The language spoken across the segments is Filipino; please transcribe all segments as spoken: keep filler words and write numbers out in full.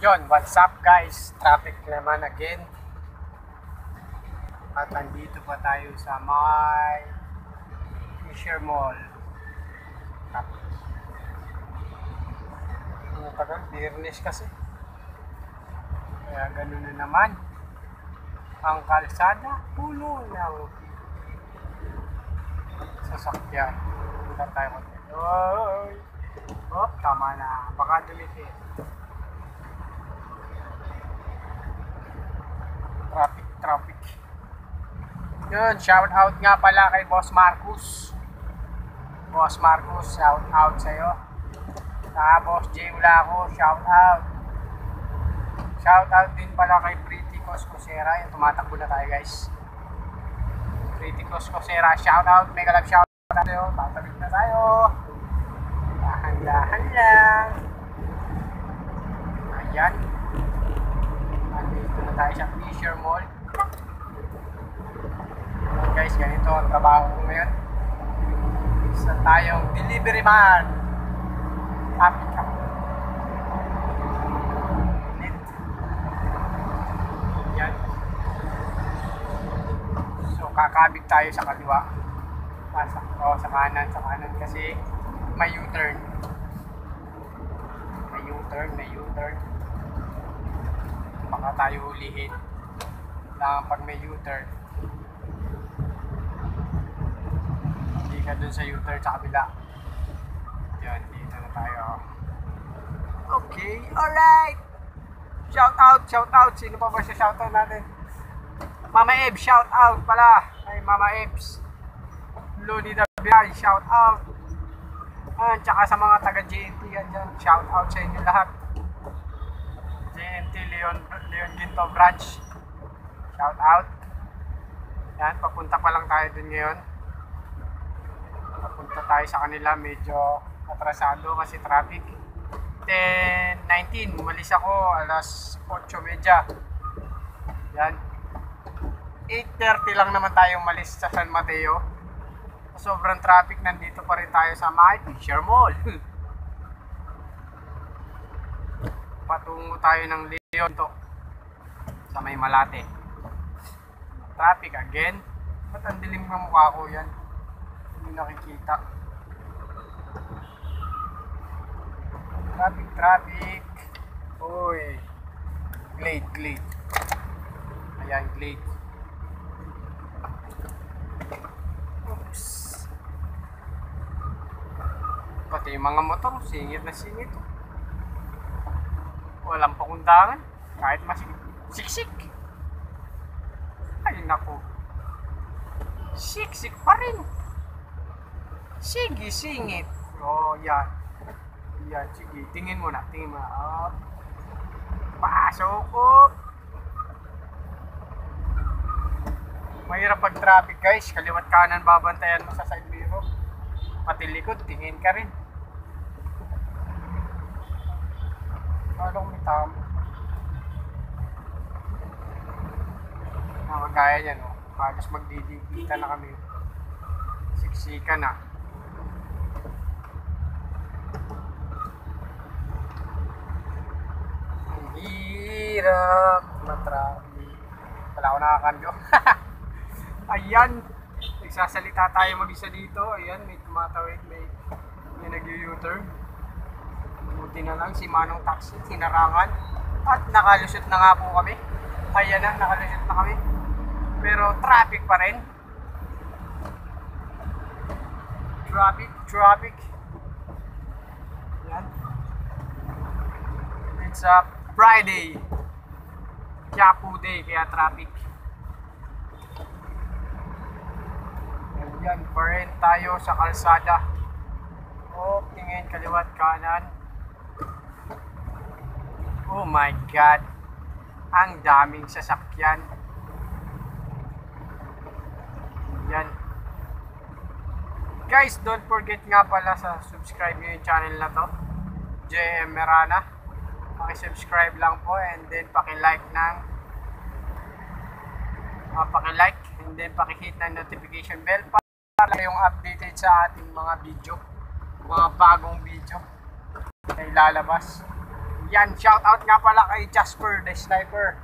Yon, what's up guys? Traffic naman again. At andito pa tayo sa may Fisher Mall. Ano tagal? Biyernes kasi. Kaya ganun na naman. Ang kalsada, puno ng sasakyan. Punta tayo konti. Oy! Oh, tama na. Baka dumikit. Traffic, traffic. Yun, shout out nga pala kay Boss Marcus. Boss Marcus, shout out sa'yo. Sa Boss J Ulaco, shout out. Shout out din pala kay Pretty Coscosera. Yung tumatakbo na tayo guys. Pretty Coscosera, shout out. Mega love shout out sa'yo. Tatawid na tayo. Dahan-dahan lang. Ayan. Nandito na tayo sa Fisher Mall. Guys, ganito ang trabaho ko ngayon. Isa tayong delivery man. Happy ka. Lit. Yan. So, kakabig tayo sa kaliwa. Ah, sa, oh, sa kanan, sa kanan kasi may U-turn. May U-turn, may U-turn. Baka tayo hulihin. Lang pag may U-turn. Hindi ka dun sa U-turn sa kabila. Yan, dito na tayo. Okay, alright! Shout out, shout out. Sino pa ba siya shout out natin? Mama Ebs, shout out pala. Ay, Mama Ebs. Lodi Dabiay, shout out. Ah, tsaka sa mga taga J N T yan dyan. Shout out sa inyo lahat. J N T Leon, Leon Ginto Branch. Shout out. Yan, papunta pa lang tayo dun ngayon. Papunta tayo sa kanila, medyo atrasado kasi traffic. ten nineteen, umalis ako alas eight thirty. Yan. eight thirty lang naman tayo umalis sa San Mateo. Sobrang traffic, nandito pa rin tayo sa may Fisher Mall. Patungo tayo ng Leon to sa may Malate. Traffic again. Ba't ang dilim ng mukha ko yan? Hindi nakikita. Traffic, traffic. Uy. Glade, glade. Ayan, glade. Oops. Pati yung mga motor, singit na singit. Walang pakundangan. Kahit masigit. Siksik. Ay, naku. Siksik pa rin. Sige, singit. Oh, yan. Yan, sige. Tingin mo na. Tingin mo na. Oh. Pasok ko. Mahirap pag traffic guys. Kaliwat kanan babantayan mo sa side mirror. Pati likod, tingin ka rin. Anong may tama? Nakagaya niyan, oh. Halos magdidikita na kami. Siksika na. Ang hirap na traffic. Wala ako nakakambyo. Ayan. Nagsasalita tayo mag-isa dito. Ayan, may tumatawid. May, may nag-U-turn. Buti na lang si Manong Taxi, hinarangan. At nakalusot na nga po kami. Ayan na, nakalusot na kami. Pero traffic pa rin. Traffic, traffic. Ayan. It's a Friday. Yapu day, kaya traffic. Ayan, pa rin tayo sa kalsada. Oh, tingin kaliwat kanan. Oh my God. Ang daming sasakyan. Yan. Guys, don't forget nga pala sa subscribe nyo yung channel na to. J M Merana. Paki-subscribe lang po and then paki-like ng uh, paki-like and then paki-hit ng notification bell para yung updated sa ating mga video. Mga bagong video na ilalabas. Yan, shout out nga pala kay Jasper the Sniper.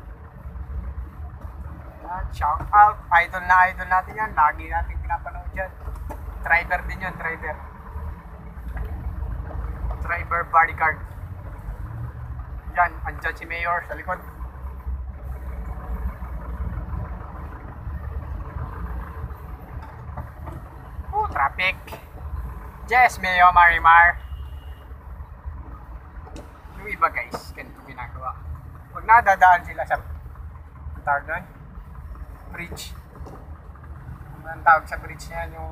Yan, shout out. Idol na idol natin yan. Lagi natin pinapanood dyan. Driver din yun, driver. Driver bodyguard. Yan, andyan si Mayor sa likod. Oh, traffic. Yes, Mayor Marimar. Yung iba guys, ganito ginagawa. Pag nadadaan sila sa tawag doon, bridge. Ang tawag sa bridge niyan, yung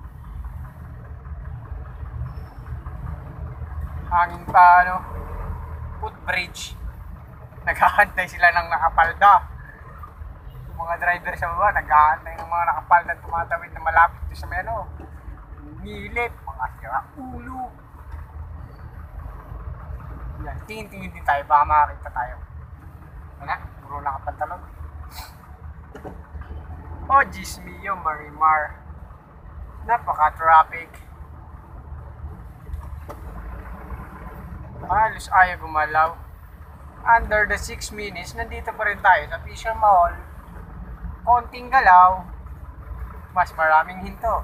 hangin pa, ano, footbridge. Naghahantay sila ng nakapalda. Yung mga driver sa baba, naghahantay ng mga nakapalda tumatawid na malapit doon sa meno. Nilip, mga sira ulo. Yan, tingin-tingin din tayo, baka makakita tayo. Wala, puro nakapantalon. Oh, Diyos mio, Marimar. Napaka-traffic. Halos ayaw gumalaw. Under the six minutes, nandito pa rin tayo sa Fisher Mall. Konting galaw, mas maraming hinto.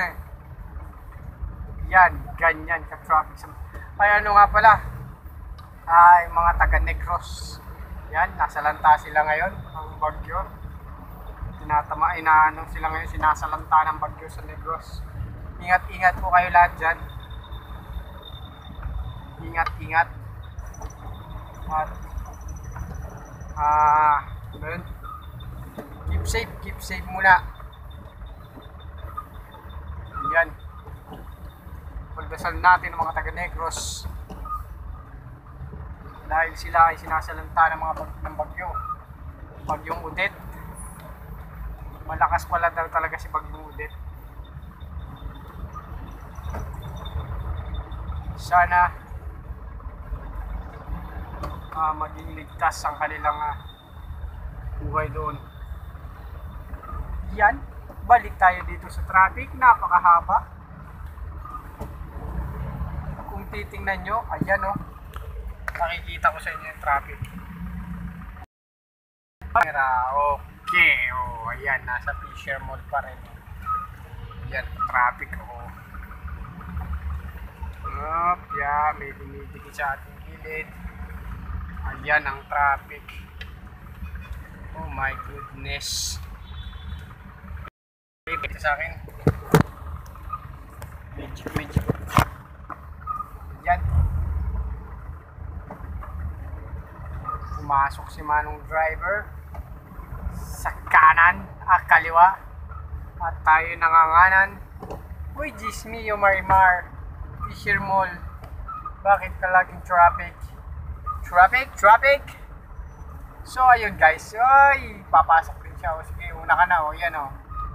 Yan, ganyan ka-traffic. Ay, ano nga pala? Ay, mga taga-Negros. Yan, nasa lanta sila ngayon, ang bagyo. Tinatama, inaano sila ngayon, sinasalanta ng bagyo sa Negros. Ingat-ingat po kayo lahat dyan. Ingat-ingat. At, ah, uh, keep safe, keep safe muna. Yan. Pagdasal natin ng mga taga-Negros. Dahil sila ay sinasalanta ng mga bag ng bagyo. Bagyong Odette. Malakas pala daw talaga si Bagyong Odette. Sana uh, maging ligtas ang kanilang uh, buhay doon. Yan, balik tayo dito sa traffic. Napakahaba. Kung titingnan nyo, ayan o. Oh, nakikita ko sa inyo yung traffic. Okay, oh, ayan, nasa Fisher Mall pa rin. Ayan, traffic, oh. Up, yeah, may dumidikit sa ating gilid. Ayan ang traffic. Oh my goodness. Ito sa akin. Magic, magic. Ayan. Pumasok si Manong driver sa kanan, ah, kaliwa. At tayo nanganganan. Uy, Diyos mio, Marimar. Fisher Mall. Bakit ka laging traffic? Traffic? Traffic? So, ayun guys. Ay, papasok din siya. O, sige, una ka na. O, yan o.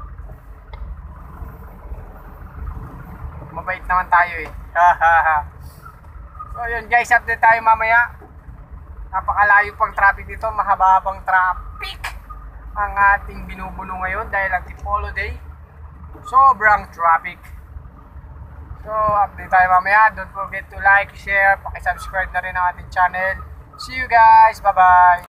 Mabait naman tayo eh. So, ayun guys. Update tayo mamaya. Napakalayo pang traffic dito. Mahaba-habang traffic ang ating binubuno ngayon dahil ang Tipolo Day. Sobrang traffic. So, update tayo mamaya. Don't forget to like, share, pakisubscribe na rin ang ating channel. See you guys. Bye-bye.